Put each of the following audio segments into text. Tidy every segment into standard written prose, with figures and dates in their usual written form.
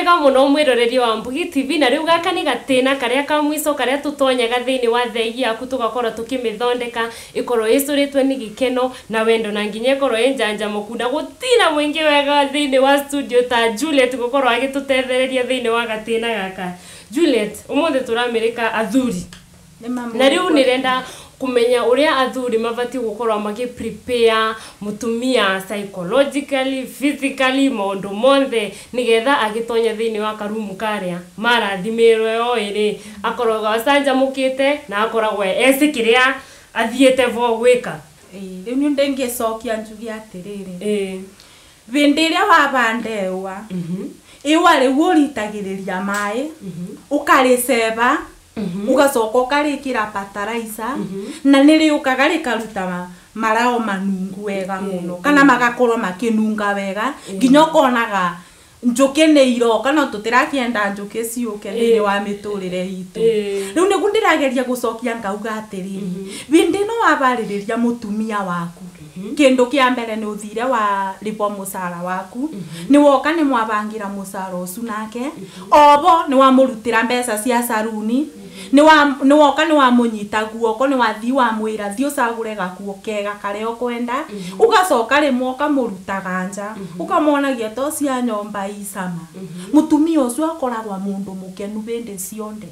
mwega muno mwiroreri wa Mbugi TV na riu gaka ni gatina karia ka mwiso karia tutonyaga thiini wa thegi yaku tugakorwo tukimithondeka ikorwo icuritwe ni gikeno na wendo na nginya ikorwo injanja mukunda gutina mwingi wega thiini wa studio ta Juliet gukorwo agitutethereria thiini wa gatina gaka. Juliet, umuthi turamirika athuri na riu nirenda kumenya uria athuri mabati gukorwa magi prepare mutumia psychologically, physically, maundu monthe nigetha agitonya thiini wa karumu karia marathimirwe yo iri akoragwo acanja mukite na akoragwo esikiria athiete vo gwika. Riu ni ndengecokia njugi atiriri vindi iria wabandewa iwa riu uritagiriria mai ukariceba ugacoka ukarikira fertilizer na niriukaga rikaruta marao manungu wega muno kana magakorwo makinunga wega nginya ukonaga njuki ni iroka no tutirakienda njuki ciuke thiini wa miturire itu. Riu nigu ndirageria gucokia ngauga atiriri vindi no wabaririria mutumia waku kindu kia mbere ni uthire wa lipo musara waku ni woka ni mwabangira musara ucu nake obo ni wamurutira mbeca cia saruni ni woka ni wamunyita guoko ni wathi wa mwira thio cagure gakuo kega kareo kwenda ugacoka rimwe ukamuruta ganja ukamonagia to cia nyomba isama mutumia ucio akoragwa mundu mukenu bende cionde.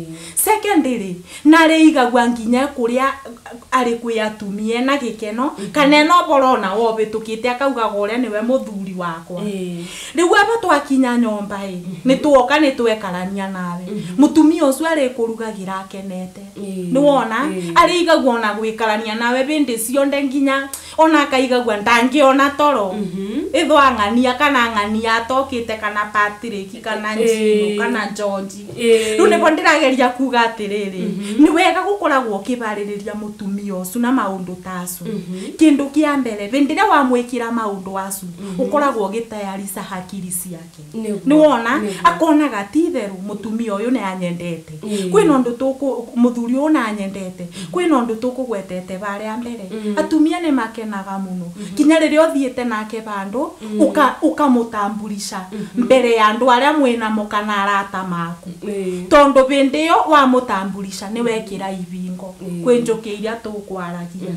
Secondary na reigagwa nginya kuria ari kwi atumie na gikeno kana no borona wobitukite akauga gore niwe muthuri wakwa. Riu aba twakinya nyomba ni tuoka ni twekarania nawe mutumia ucio ari kurugagira akenete ni wona ari igagwa ona gwikarania nawe bende cionde nginya ona akaigagwa ndangiona toro ithwa ngania kana ngania atokite kana Patrick kana Njino kana George. Riu ni ndirageria kuga atiriri ni wega gukoragwo kibaririria mutumia ucu na maundu tacu kindu kia mbere bindire wa mwikira maundu acu ukoragwo gitayarisa hakiri ciake ni wona akona gatitheru mutumia uyu ni anyendete kwina ndu tuku muthuri uyu na anyendete kwina ndu tukugwetete bare mbere atumia ni makenaga muno kinya riria othiete nake bandu ukamutambulisha mbere ya andu aria mwina mukana arata maku tondu bindi yo wa mutambulisha ni wekira ibingo kwi njuki iria tukwaragia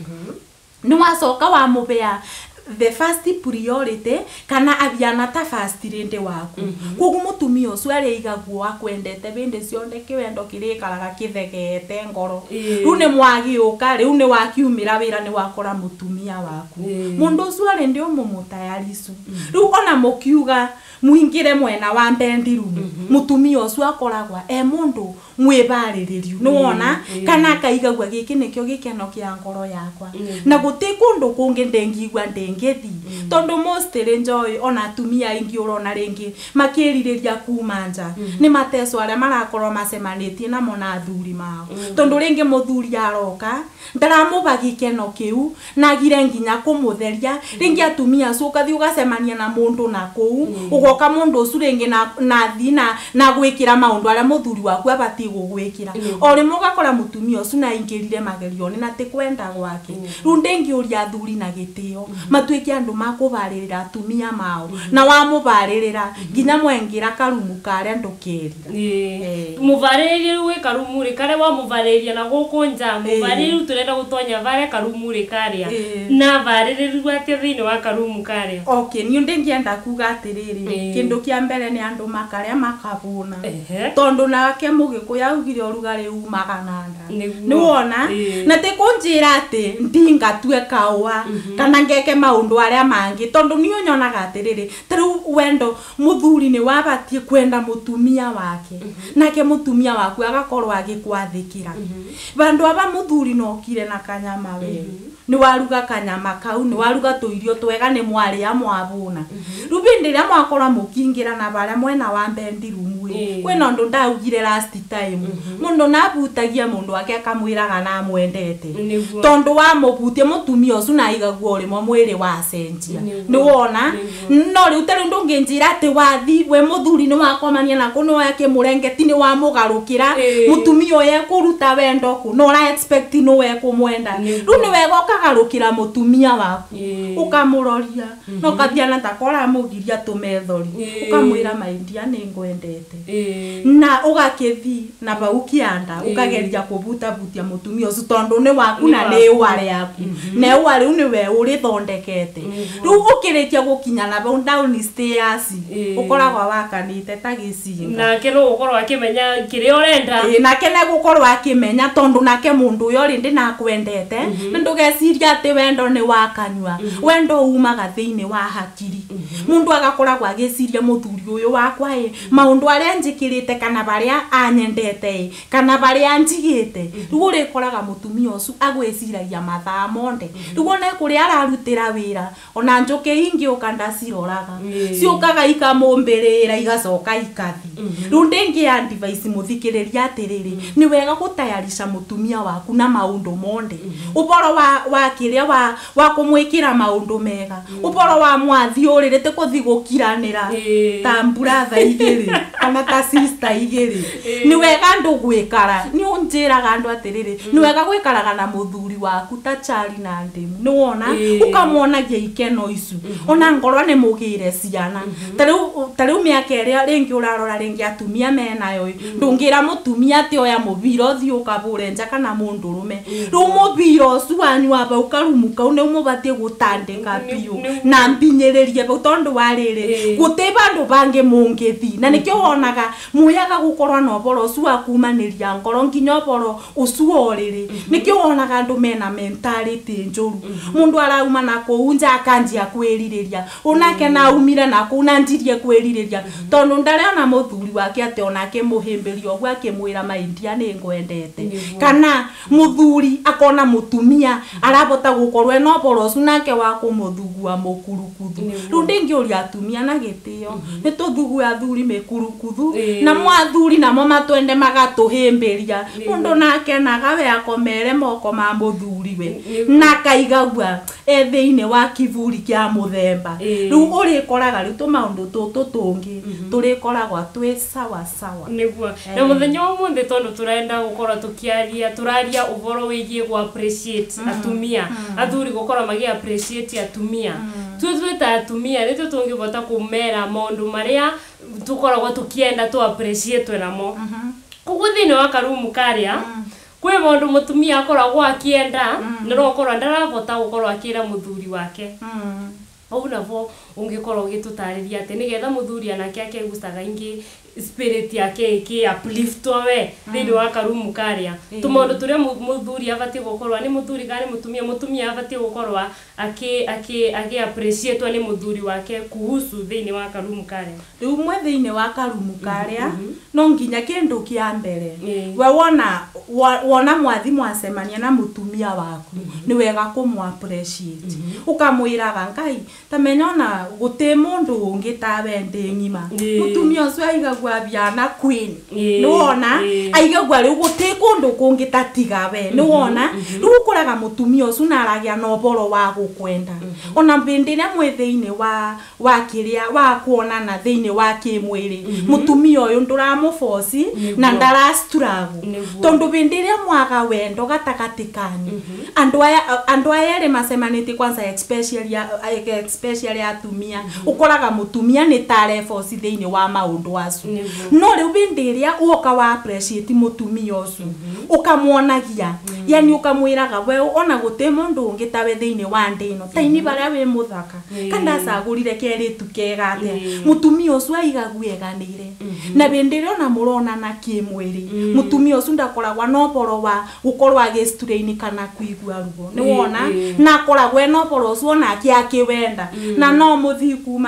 ni wacoka wa mubea the first priority kana abiana ta first rende waku kogu mutumia ucio ari igagwo akwendete binde cionde kiwendo kirikaraga kithegete ngoro riu ni mwagiuka riu ni wakiumira wira ni wakora mutumia waku mundu ucio ari ndi umumutayarisu riu ona mukiuga muingire mwena wa bendiru mutumia ucio akoragwa mundu mwibariririo ni wona kana kaigagwa giki nikyo gikeno kia ngoro yakwa na gutikundu kungi ndengigwa ndengethi tondu mostly enjoy ona atumia ingi urona ringi makiririria kumanja ni mateso aria marakorwo macemanitie na mona athuri mao tondu ringi muthuri aroka ndaramuba gikeno kiu na gire nginya kumutheria ringi atumia cuka thi ugacemania na mundu na kuu ugoka mundu ucu ringi na thina na gwikira maundu aria muthuri waku abati gugwikira ori mugakora mutumia ucu na ingirire magerio ni na tikwenda gwake riu ndengiuria athuri na gitio matwiki andu makubaririra atumia mao na wamubaririra nginya mwengira karumu karia ndukeri mubariririe wi karumu ri kare wa mubariria na gukunja mubaririru turenda gutonya bare karumu ri karia na baririru atia thiini wa karumu karia. Okay, ni ndengienda kuga atiriri kindu kia mbere ni andu makaria makabuna tondu nake mugikuya augire urugari umaga nanda ni wona na tikunjira ati ndingatue kawa kana ngeke maundu aria mangi tondu ni unyonaga atiriri tru wendo muthuri ni wabatie kwenda mutumia wake nake mutumia waku agakorwo agikwathikira bandu aba muthuri no kire na kanyama we ni waruga kanyama kau ni waruga tuirio twega ni mwari ya mwabuna rubindi ria mwakora mukingira na bare mwena wa bendirumu gwe kwena ndo ndaugire last time mundu nabutagia mundu ake akamwiraga na mwendete tondu wa mubutie mutumia ucu na igagwo ri mo mwiri wa sentia ni wona no ri utari ndunginjira ati wathi we muthuri ni wakomania na kuno yake murengeti ni wa mugarukira mutumia oye kuruta wendo ku no ra expect no we kumwenda ru ni wega ukagarukira mutumia waku ukamuroria no kathiana takora mugiria tumethori ukamwira maindia ni ngwendete na ugakithi na baukianda ukageria kubuta butia mutumia ucu tondu ni waku na ni wale yaku na wale ni we uri thondekete ru ukiritia gukinya na bau down stairs ukoragwa wakanite tagicinga nake no ukorwo akimenya kiri urenda nake ne gukorwo akimenya tondu nake mundu uyo rindi na kwendete ndugeciria ati wendo ni wakanywa wendo umaga thiini wa hakiri mundu agakoragwa agiciria muthuri uyu wakwa maundu aria njikirite kana baria anyendete kana baria njigite rugo rikoraga mutumia ucu agwiciragia mathaa monde rugo ne kuria ararutira wira ona njuke ingi ukanda ciroraga ciukaga ikamumbirira igacoka ikathi rundingi ya device muthikiriria atiriri ni wega gutayarisha mutumia waku na maundu monde uboro wa kiria wa kumwikira maundu mega uboro wa mwathi uririte kuthigukiranira ta brother igiri kana ta sister igiri ni wega ndu gwikara ni unjiraga andu atiriri ni wega gwikaraga na muthuri waku ta chari na ndimu ni wona ukamuonagia ikeno icu ona ngorwa ni mugire ciana tariu miaka iria ringi urarora ringi atumia menayo ndungira mutumia ati oya mubira uthi ukabure nja kana mundurume ru mubira ucu wanyu aba ukarumuka une umubatie gutandika biu na mbinyiririe bau tondu wariri guti bandu bangi mungithi na nikio wonaga muyaga gukorwa no boro ucu akumaniria ngoro nginya boro ucu oriri nikio wonaga andu mena mentality njuru mundu arauma na kuunja akanjia kwiririria unake na umire na kunanjirie kwiririria tondu ndariona muthuri wake ate onake muhimbirio gwa kimwira maindia ni ngwendete kana muthuri akona mutumia arabota gukorwa no boro ucu nake wa kumuthugua mukurukuthu rundingi uri atumia na gitio ni tuthugua athuri mikurukuthu na mwathuri namo matwende magatuhimbiria mundu nake nagawe akomere moko ma muthuri we na kaigagwa thiini wa kivuri kia muthemba riu uri koraga ritu maundu tutu tungi turi koragwa twi sawa sawa niguo na muthenya umuthi tondu turenda gukora turaria uboro wigie gu appreciate atumia athuri gukora magi appreciate atumia twita atumia ritu tungibota kumera maundu maria tukoragwa tukienda tu appreciate namo kuguo thiini wa karumu karia kwe maundu mutumia akoragwo akienda no ukorwa ndarabota gukorwa akira muthuri wake au navo ungikorwo ugitutariria ati nigetha muthuri anake akegucaga ingi spirit yake iki upliftwa we thiini wa karumu karia tumondu turia muthuri abati gukorwa ni muthuri kana mutumia abati gukorwa agi appreciate ni muthuri wake kuhusu thiini wa karumu karia riu mwe thiini wa karumu karia no nginya kindu kia mbere we wona mwathi mwacemania na mutumia waku ni wega kumu appreciate ukamwiraga ngai tamenyona guti mundu ungi ta wende ngima mutumia ucio aigagwa biana queen ni wona aigagwa riu guti kundu kungi tatiga we ni wona riu ukuraga mutumia ucio na aragia no boro wa gukwenda ona bindire mwe thiini wa kiria wa kuonana thiini wa kimwiri mutumia uyu nduramuforce na ndarasturagu tondu bindire mwaga wendo gatakati kanyu andu aya ri masemaniti kwanza especially atumia ukoraga mutumia ni tare force thiini wa maundu acu no riu bindiria uka wa appreciate mutumia ucu ukamuonagia yani ukamwiraga we ona guti mundu ungi tawe thiini wa ndino taini baria we muthaka kana cagurire keritu kega ate mutumia ucu aigagu eganire na bindiria ona murona na kimwiri mutumia ucu ndakoragwa no boro wa gukorwa agisturaini kana kuigua rugo ni wona na koragwa no boro ucu ona akiwenda na no muthi kuma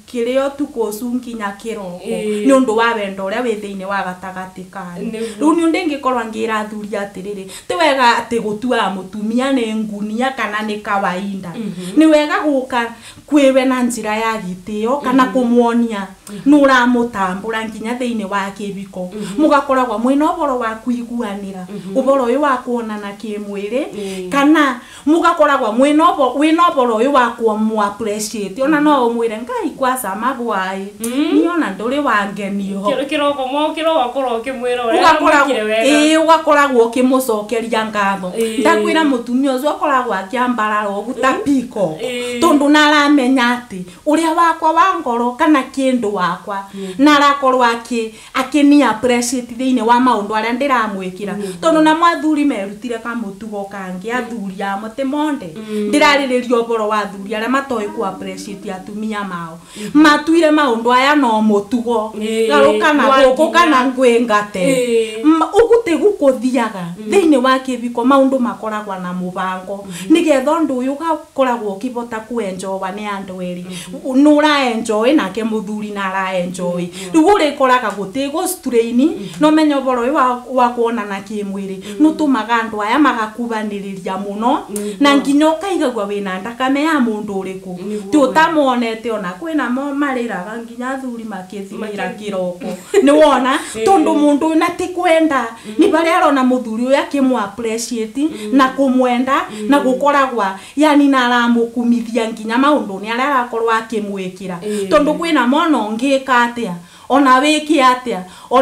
kireo tukosunginya kiroko ni undu wa wendo uria wi thiini wa gatagati kani riu ni ndingikorwa ngira athuri atiriri ti wega ati gutua mutumia ni ngunia kana ni kawaida ni wega guka kwiwe na njira ya gitio kana kumuonia nura mutambura nginya thiini wa kibiko mugakoragwa mwina uboro wa kuiguanira uboro uyu wa kuonana kimwiri kana mugakoragwa mwina uboro uyu wa kumu appreciate ona no umwire ngai kwa sama bwai ni ona nduri wangenio kiroko mo kiroko korwo kimwira uria wega ugakoragwo kimucokeria ngatho ndakwira mutumia ucio akoragwa akiambararo gutapiko tondu naramenya ati uria wakwa wa ngoro kana kindu wakwa narakorwa akini appreciate thiini wa maundu aria ndiramwikira tondu na mwathuri merutire kamutugo kangi athuri amo timonde ndirariririo boro wa athuri aria matoi ku appreciate atumia mao matuire maundu aya no mutugo garukana guku kana ngwingate uguti gukuthiaga thiini wa kibiko maundu makoragwa na mubango nigetha ndu uyu gakoragwo ukibota kuenjoa ni andu eri nura enjoy nake muthuri na ara enjoy rugure koraga guti go strain no menyo boro wa kuonana kimwiri nutumaga andu aya magakubaniriria muno na nginya ukaigagwa wina ndakame ya mundu uriku ti utamonete ona kwina mo mariraga nginya athuri makithimira kiroko ni wona tondu mundu na ti kwenda ni bari arona muthuri uyu akimu appreciate na kumwenda na gukoragwa yani na aramukumithia nginya maundu ni aria arakorwa akimwikira tondu kwina mono ngika atia ona wiki atia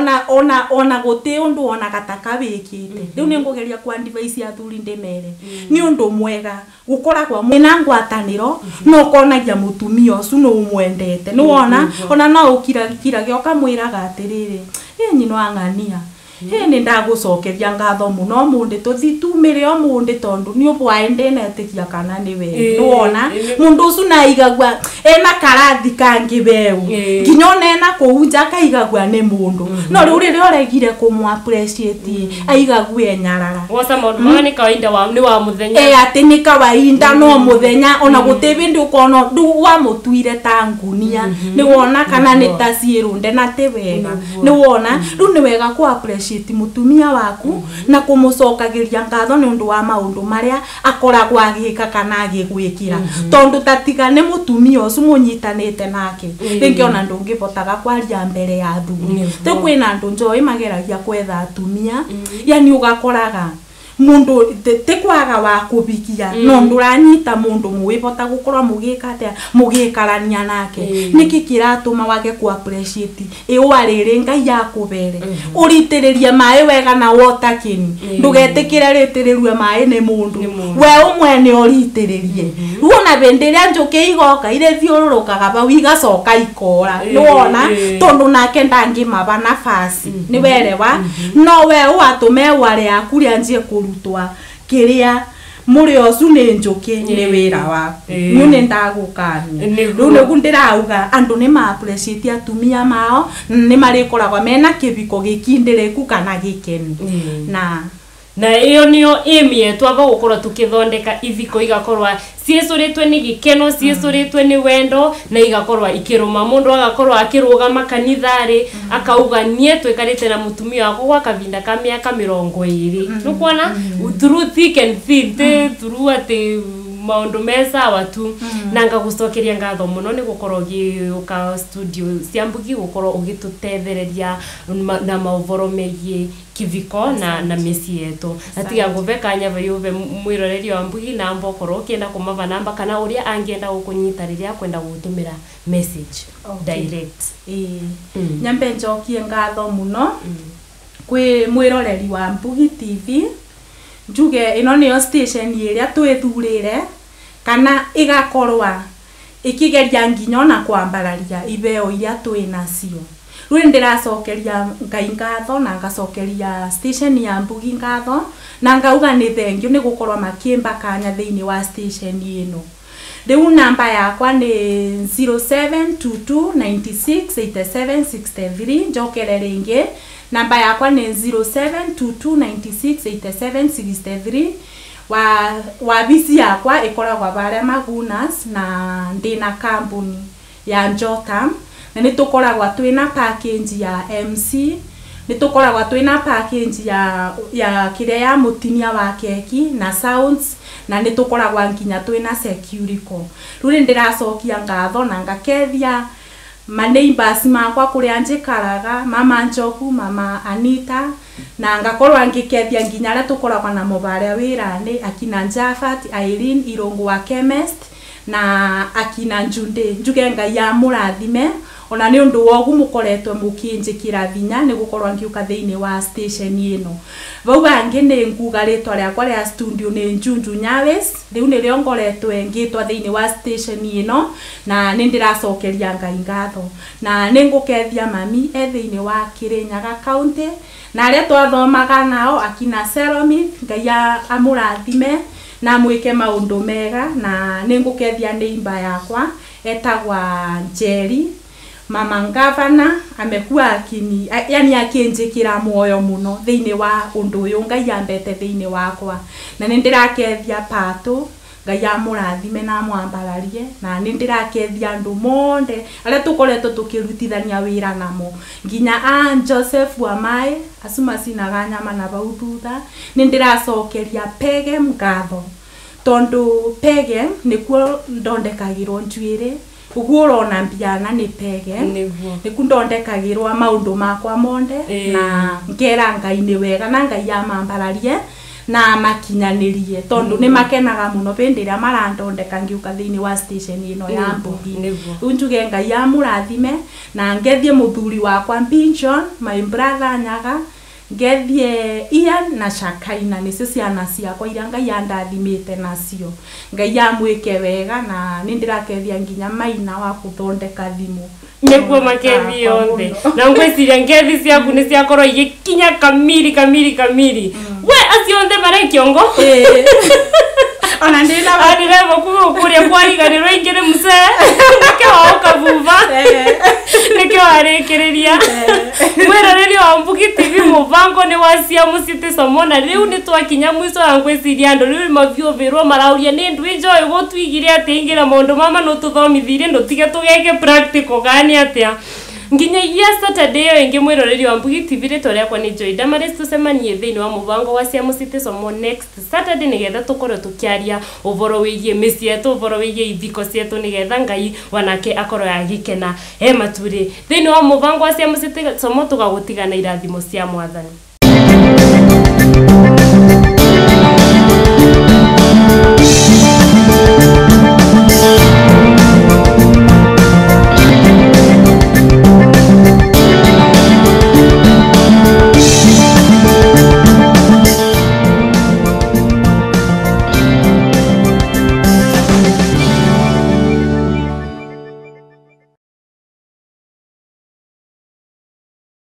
ona guti undu ona gataka wikite riu ni ngugeria kwa device athuri ndimere ni undu mwega gukoragwa mwina ngwataniro no konagia mutumia ucu no umwendete ni wona ona no ukiragio kamwiraga atiriri nyino angania ni ndagucokeria ngatho muno mundi tuthitumire o mundi tondu ni ubwae ndinetikia kana ni we ni wona mundu ucu naigagwa ena karathi kangi weu nginya ona kuunja kaigagwa ni mundu no riu riria uregire kumu appreciate aigagwa enyarara wasa maundu ni kawaida ni wa muthenya ati ni kawaida no muthenya ona gutibi ndi ukono ndu wa mutuire ta ngunia ni wona kana ni tasirunde na ti wega ni wona riu ni wega ku appreciate mutumia waku na kumucokagiria ngatho ni undu wa maundu maria akoragwa agika kana agigwikira tondu tatiga ni mutumia ucu munyitanite nake ringi ona ndungibotaga kwaria mbere ya athuri te kwina andu njoi mageragia kwetha atumia yani ugakoraga mundu te kwaga wa kubikia no nduranyita mundu muwibota gukorwa mugikate mugikarania nake niki kiratuma wage ku appreciate iwarire ngai yakubere uritiriria mai wega na wotakini ndugetikire ritirirwe mai ni mundu we umwe ni uritiririe ruona benderia njuke igoka ire thiururukaga ba wigacoka ikora nuona tondu nake ndangi maba nafasi ni werewa no we watume wale akuri anjie kurutwa kiria muri ocu ni njuki ni wira wa ni ni ndagukania riu nigu ndirauga andu ni ma appreciate atumia mao ni marikoragwa mena kibiko gikindireku kana gikeni na iyo niyo aim yetu aba gukorwa tukithondeka ithiko igakorwa ciecuritwe ni gikeno ciecuritwe ni wendo na igakorwa ikiruma mundu agakorwa akirugama kanithari akauga nie twikarite na mutumia wako gwa kavinda ka miaka 20 nukuona through thick and thin through ati maundu mesa watu na ngagucokeria ngatho muno ni gukorwo giuka studio cia Mbugi gukorwo ugitutethereria na mauvoro megie kiviko na mesi yetu atiga nguveka nyava yuve mwiroreri wa Mbugi na mbokoro kienda kumava namba kana uria angienda gukunyita riria kwenda gutumira message direct nyambe njokie ngatho muno kwi mwiroreri wa Mbugi TV njuge ino niyo station iria twithurire kana igakorwa ikigeria nginya na kwambararia ibeo iria twinacio riu ndiracokeria ngai ngatho na ngacokeria station ya Mbugi ngatho na ngauga ni thengiu ni gukorwa makimba kanya thiini wa station ino riu namba yakwa ni 0722968763 njokere ringi namba yakwa ni 0722968763 wa bisi yakwa ikoragwa bare Magunas na ndina kambuni ya Njota na nĩ tũkoragwa twĩna package ya MC nĩ tũkoragwa twĩna package ya kĩrĩa ya mũtinia wa keki na sounds na nĩ tũkoragwa nginya twĩna security rĩu nĩ ndĩracokia ngatho na ngakethia ma neighbors makwa kuria njikaraga mama Njogu mama Anita na ngakorwa ngikethia nginya aria tukoragwa na mubaria wirani akina Jafat Irene Irungu wa chemist na akina Njuge Ngai ya murathime ona ni undu wogu mukoretwe mukinjikira thinya ni gukorwa ngiuka thiini wa station ino vau angi ni nguga ritwa riakwa ria studio ni Njunju Nyawes riu ni rio ngoretwe ngitwa thiini wa station ino na ni ndiracokeria Ngai ngatho na ni ngukethia mami thiini wa Kirinyaga county na aria twathomaga nao akina Seromi Ngai amurathime na mwike maundu mega na ni ngukethia neighbor yakwa etagwa Njeri mama ngavana amekuwa yani akinjikira moyo muno thiini wa undu uyu Ngai ambete thiini wakwa na ni ndirakethia Pato Ngai amurathime na mwambararie na ni ndirakethia andu monde aria tukoretwo tukirutithania wira namo nginya Joseph Wamai asuma sinaga nyama na bau thutha ni ndiracokeria Pege ngatho tondu Pege nikuo ndondekagirwo njuire uguo urona mbiana ni Pege niku ndondekagirwa maundu makwa monde na ngera Ngai ni wega na Ngai amambararie na makinyanirie tondu ni makenaga muno bendiria marandondeka ngiuka thiini wa station ino ya Mbugi unjuge Ngai amurathime na ngethie muthuri wakwa Binjon my brother Nyaga ngethie Ian na Shakaina nicio ciana ciakwa iria Ngai andathimite nacio Ngai amwike wega na ni ndirakethia nginya Maina wa kuthondeka thimu nikuo makethi yonthe na ngwiciria ngethi ciaku ni ciakorwo igikinya kamiri we acionthe mare kiongo ona ndina arirevo kuria kwariganirwo ingire muse nikio ukavuva nikio arikiriria mwiroreri wa Mbugi TV mubango ni wacia musite somona riu ni twakinya mwiso wa ngwiciria andu riu mavioverwo marauria ni ndu enjoy gotwigire ati ingira maundu mama no tuthomithirie ndutige tugeke practical gani atia nginya ya Saturday yo ingi mwiroreri wa Mbugi TV ritwa riakwa ni Joy Damaris tucemanie thiini wa mubango wa cia musite somo next Saturday nigetha tukorwo tukiaria uvoro wigie misi yetu uvoro wigie ithiko cietu nigetha Ngai wanake akorwo agikena maturi thiini wa mubango wa cia musite somo tugagutigana irathimo cia mwathani